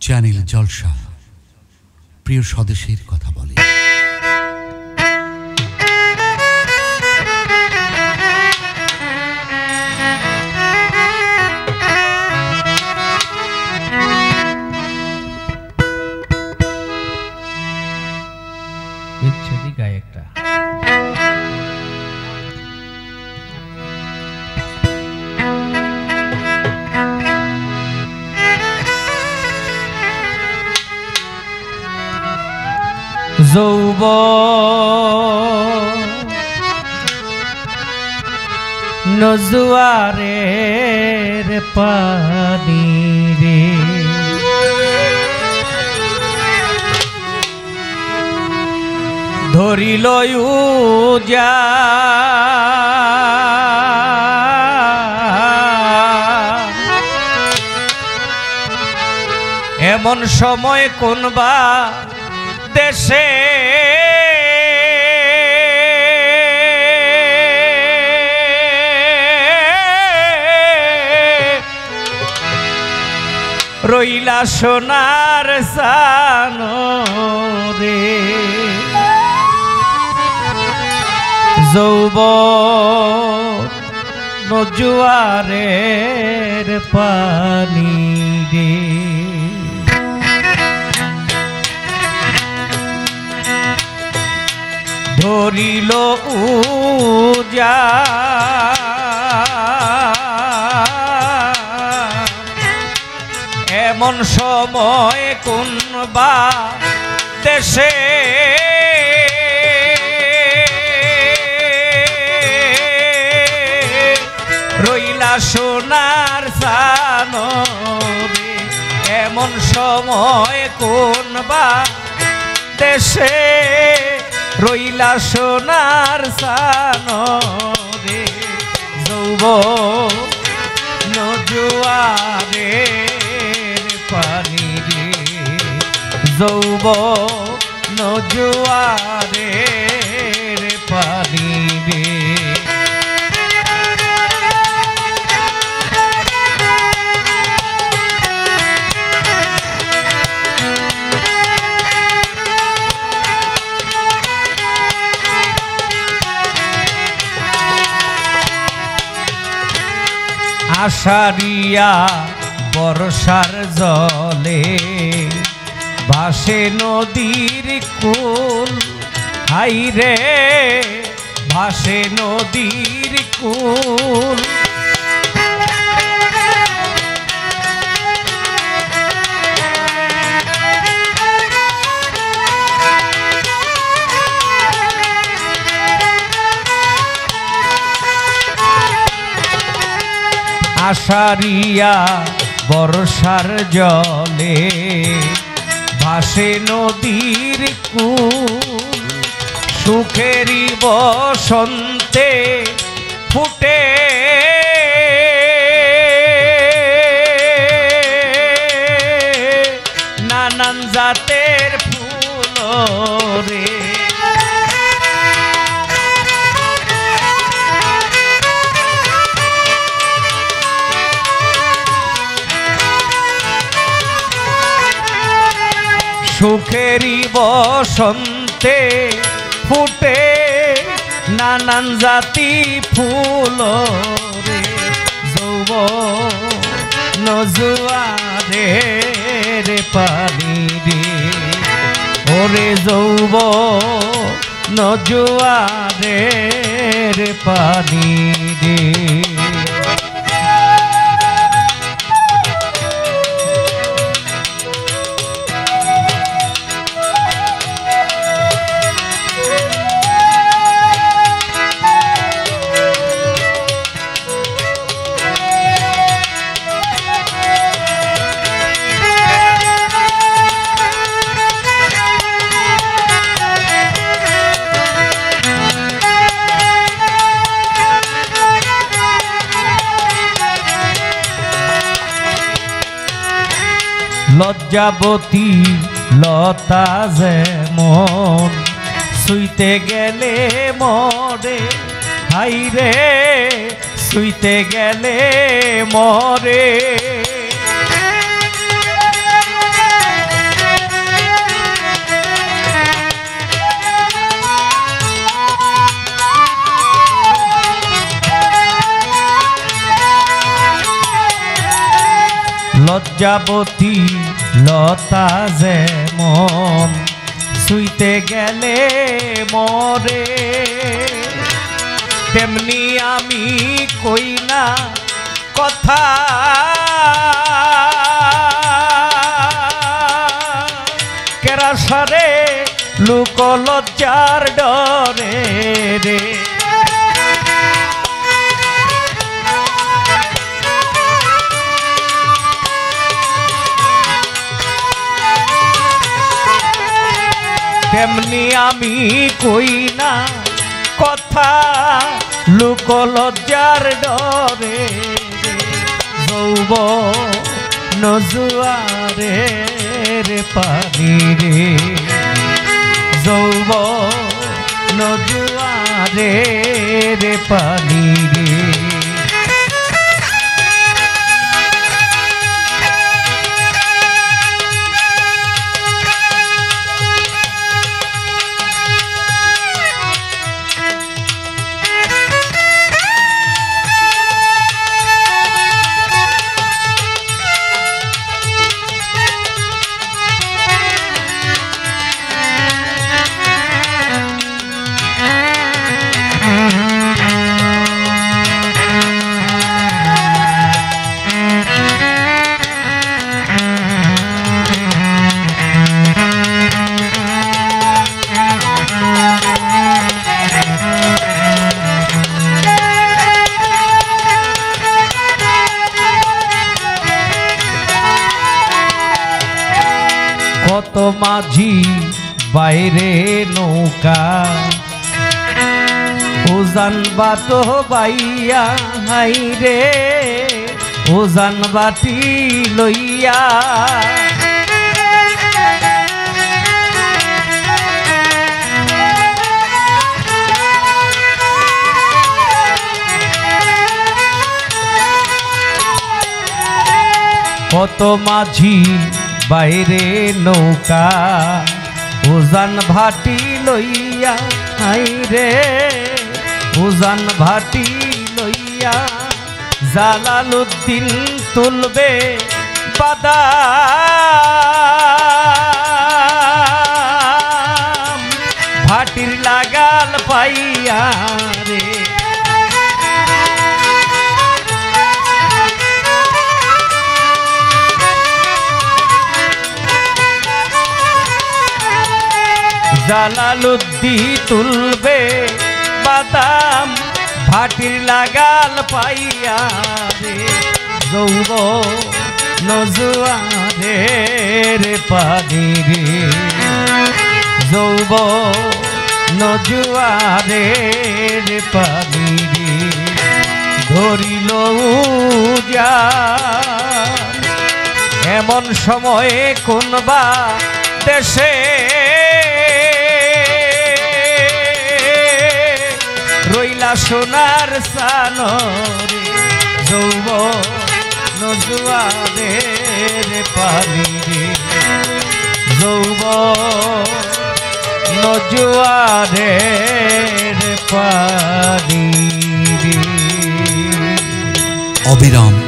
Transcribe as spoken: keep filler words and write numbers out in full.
Channel জলসা প্রিয় স্বদেশের কথা বলে। বিচ্ছেদি গায়কটা যৌবন জুয়ারের পানি রে, ধরিল যা এমন সময় কোনবা দেশে রইলা সোনার সানো রে, যৌবন জুয়ারের পানি রে, ধরিল উজা এমন সময় কোনবা দেশে রইলা সোনার সানো রে, এমন সময় কোনবা দেশে রইলা সোনার সানো রে, যৌবন জুয়ারের পানি রে, যৌবন জুয়ারের পানি রে। আষাঢ়িয়া বর্ষার জলে ভাসে নদীর কূল, হাইরে ভাসে নদীর কূল, আষাঢ়িয়া বর্ষার জলে ভাসে নদীর কূল, সুখেরই বসন্তে ফুটে নানান জাতের ফুল রে, সুখেরই বসন্তে ফুটে নানান জাতি ফুল রে, যৌবন জুয়ারের পানি রে, ওরে যৌবন জুয়ারের পানি রে। লজ্জাবতী লতা যেমন শুইতে গেলে মরে, হাইরে শুইতে গেলে মরে, লজ্জাবতী লতা যেমন ছুঁইতে গেলে মরে, তেমনি আমি কই না কথা কেরাসরে লোক লজ্জার ডরে রে। তেমনি আমি কই না কথা লোক লজ্জার ডরে, যৌবন জুয়ারে রে পানি রে, যৌবন জুয়ারে রে পানি রে। কত মাঝি বাইরে নৌকা উজান বাটো বাইয়া হাইরে, উজান বাটি লইয়া কত মাঝি বাইরে নৌকা উজান ভাটি লইয়া হাইরে, উজান ভাটি লইয়া জালালউদ্দিন তুলবে বাদাম ভাটির লাগাল পাইয়া রে। জালালউদ্দিন তুলবে বাদাম ভাটির লাগাল পাইয়া রে, যৌবন জুয়ারে রে পানি রে, যৌবন জুয়ারে রে পানি রে। ধরিল উজান এমন সময়ে কোনবা দেশে, রইলা সোনার সানরে, যৌবন জুয়ারে রে পানি রে, যৌবন জুয়ারে রে পানি রে। অবিরাম